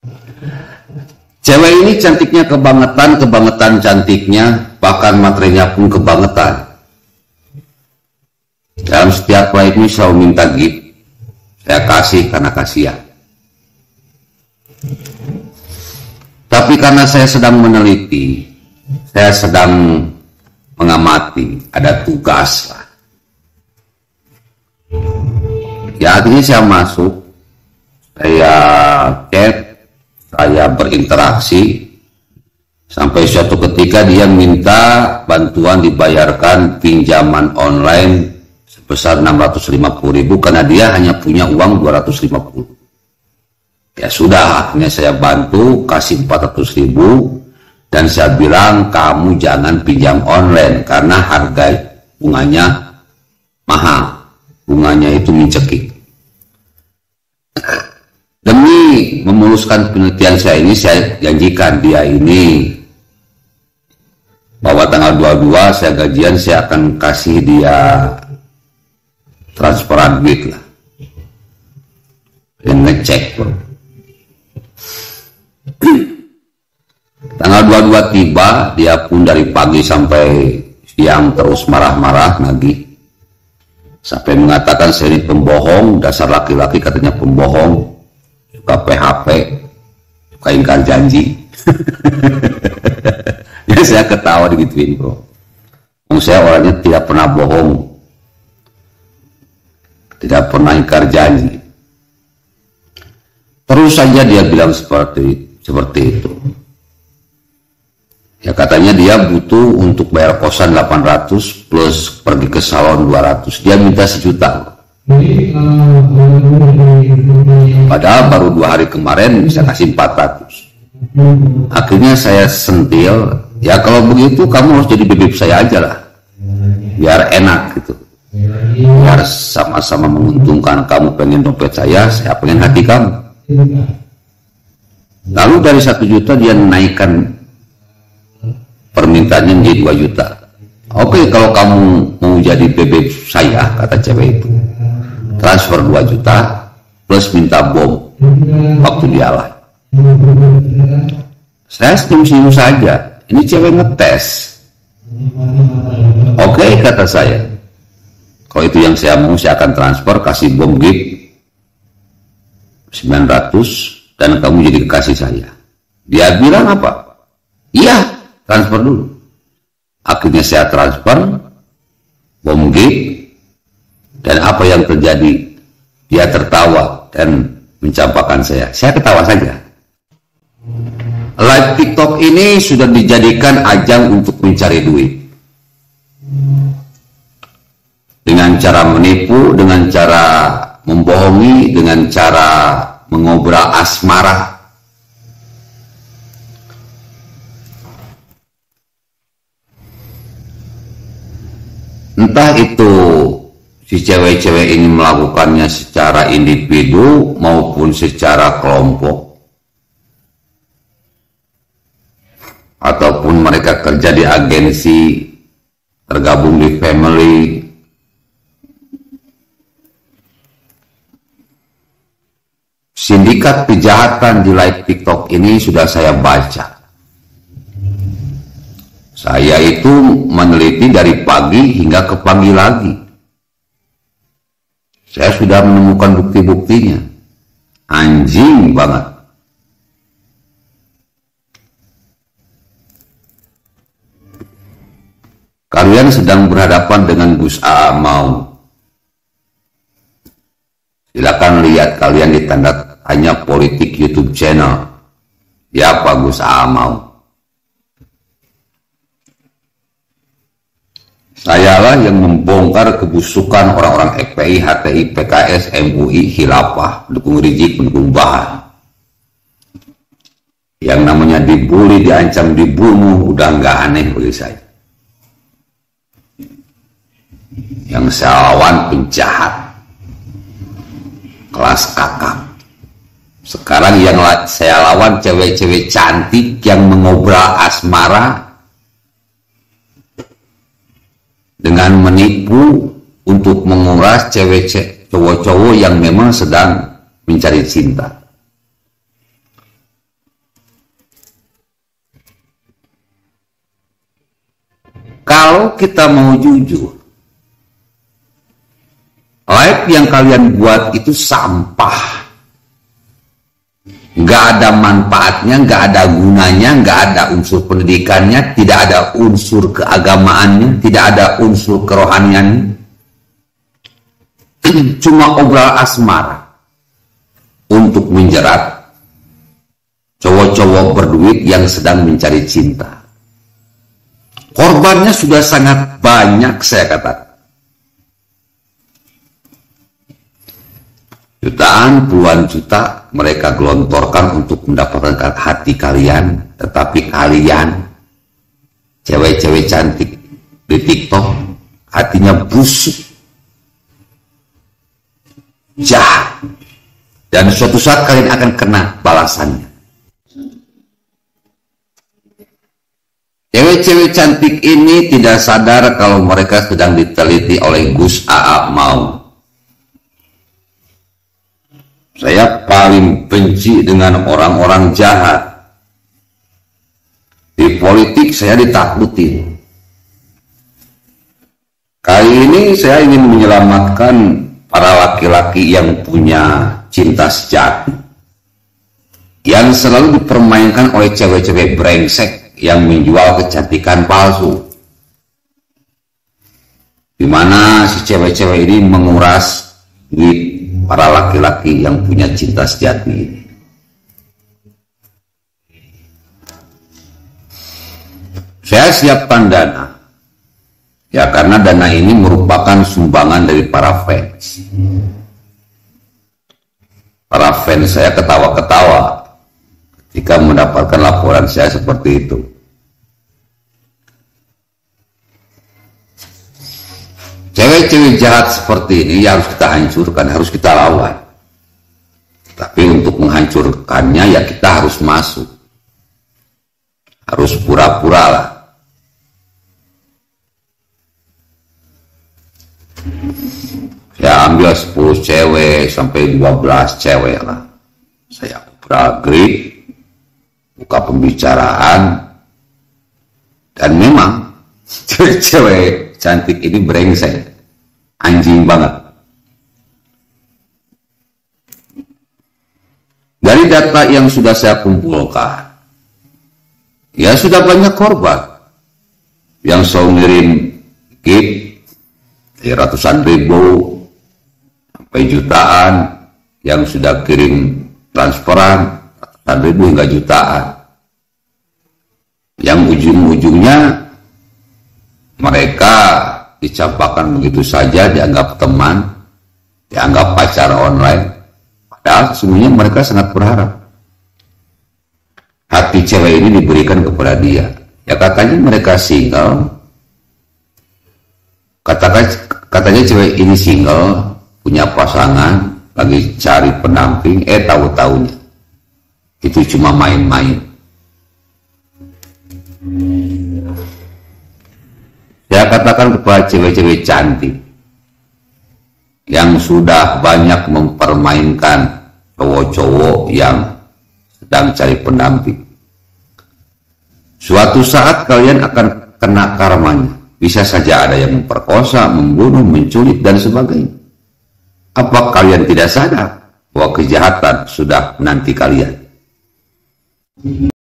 Cewek ini cantiknya kebangetan, kebangetan cantiknya, bahkan materinya pun kebangetan. Dalam setiap flight ini selalu minta gift. Saya kasih karena kasihan. Tapi karena saya sedang meneliti, saya sedang mengamati, ada tugas lah. Ya akhirnya saya masuk, saya chat, saya berinteraksi, sampai suatu ketika dia minta bantuan dibayarkan pinjaman online sebesar 650.000 karena dia hanya punya uang 250. Ya sudah, akhirnya saya bantu kasih 400.000 dan saya bilang kamu jangan pinjam online karena harga bunganya mahal, bunganya itu mencekik. Demi memuluskan penelitian saya ini, saya janjikan dia ini bahwa tanggal 22 saya gajian, saya akan kasih dia transferan duit lah, dan ngecek bro. Tanggal 22 tiba, dia pun dari pagi sampai siang terus marah-marah nagih, sampai mengatakan saya ini pembohong, dasar laki-laki katanya pembohong, suka PHP, suka ingkar janji. Ya saya ketawa digituin bro. Saya orangnya tidak pernah bohong, tidak pernah ingkar janji. Terus saja dia bilang seperti itu. Ya katanya dia butuh untuk bayar kosan 800 plus pergi ke salon 200. Dia minta 1 juta. Padahal baru 2 hari kemarin bisa kasih 400. Akhirnya saya sentil, ya kalau begitu kamu harus jadi bebek saya aja lah, biar enak gitu, biar sama-sama menguntungkan. Kamu pengen dompet saya pengen hati kamu. Lalu dari 1 juta dia naikkan permintaannya menjadi 2 juta. Oke, kalau kamu mau jadi bebek saya, kata cewek itu, transfer 2 juta plus minta bom waktu dia lah. Saya senyum-senyum saja, ini cewek ngetes. Oke, kata saya, kalau itu yang saya mau, saya akan transfer, kasih bom gift 900 dan kamu jadi kekasih saya. Dia bilang apa? Iya, transfer dulu. Akhirnya saya transfer bom gift, dan apa yang terjadi? Dia tertawa dan mencampakkan saya. Saya ketawa saja. Live TikTok ini sudah dijadikan ajang untuk mencari duit. Dengan cara menipu, dengan cara membohongi, dengan cara mengobrol asmara. Entah itu si cewek-cewek ini melakukannya secara individu maupun secara kelompok, ataupun mereka kerja di agensi, tergabung di family. Sindikat kejahatan di live TikTok ini sudah saya baca. Saya itu meneliti dari pagi hingga ke pagi lagi. Saya sudah menemukan bukti-buktinya. Anjing banget. Kalian sedang berhadapan dengan Gus Aamau. Silakan lihat kalian di tanda tanya politik YouTube channel. Ya Pak Gus Aamau. Sayalah yang membongkar kebusukan orang-orang FPI, HTI, PKS, MUI, Khilafah, pendukung Rizik, pendukung Bahan. Yang namanya dibully, diancam, dibunuh, udah nggak aneh bagi saya. Yang saya lawan penjahat, kelas kakap. Sekarang yang saya lawan cewek-cewek cantik yang mengobrol asmara dengan menipu untuk menguras cewek-cowok yang memang sedang mencari cinta. Kalau kita mau jujur, live yang kalian buat itu sampah. Nggak ada manfaatnya, nggak ada gunanya, nggak ada unsur pendidikannya, tidak ada unsur keagamaannya, tidak ada unsur kerohaniannya. Cuma obral asmara untuk menjerat cowok-cowok berduit yang sedang mencari cinta. Korbannya sudah sangat banyak, saya katakan. Jutaan, puluhan juta mereka gelontorkan untuk mendapatkan hati kalian, tetapi kalian, cewek-cewek cantik di TikTok, hatinya busuk, jahat, dan suatu saat kalian akan kena balasannya. Cewek-cewek cantik ini tidak sadar kalau mereka sedang diteliti oleh Gus Aa Mau. Saya paling benci dengan orang-orang jahat. Di politik saya ditakuti. Kali ini saya ingin menyelamatkan para laki-laki yang punya cinta sejati, yang selalu dipermainkan oleh cewek-cewek brengsek yang menjual kecantikan palsu, di mana si cewek-cewek ini menguras duit para laki-laki yang punya cinta sejati ini. Saya siapkan dana, ya, karena dana ini merupakan sumbangan dari para fans. Para fans saya ketawa-ketawa ketika mendapatkan laporan saya seperti itu. Cewek-cewek jahat seperti ini harus kita hancurkan, harus kita lawan. Tapi untuk menghancurkannya ya kita harus masuk. Harus pura-pura lah. Saya ambil 10 cewek sampai 12 cewek lah. Saya beragri, buka pembicaraan, dan memang cewek-cewek cantik ini brengsek, anjing banget. Dari data yang sudah saya kumpulkan, ya sudah banyak korban yang selalu ngirim gift ratusan ribu sampai jutaan, yang sudah kirim transferan ratusan ribu hingga jutaan, yang ujung-ujungnya mereka dicampakkan begitu saja, dianggap teman, dianggap pacar online. Padahal sesungguhnya mereka sangat berharap hati cewek ini diberikan kepada dia. Ya katanya mereka single, katanya cewek ini single, punya pasangan, lagi cari pendamping, tahu-taunya itu cuma main-main. Saya katakan kepada cewek-cewek cantik yang sudah banyak mempermainkan cowok-cowok yang sedang cari pendamping, suatu saat kalian akan kena karmanya. Bisa saja ada yang memperkosa, membunuh, menculik, dan sebagainya. Apa kalian tidak sadar bahwa kejahatan sudah menanti kalian?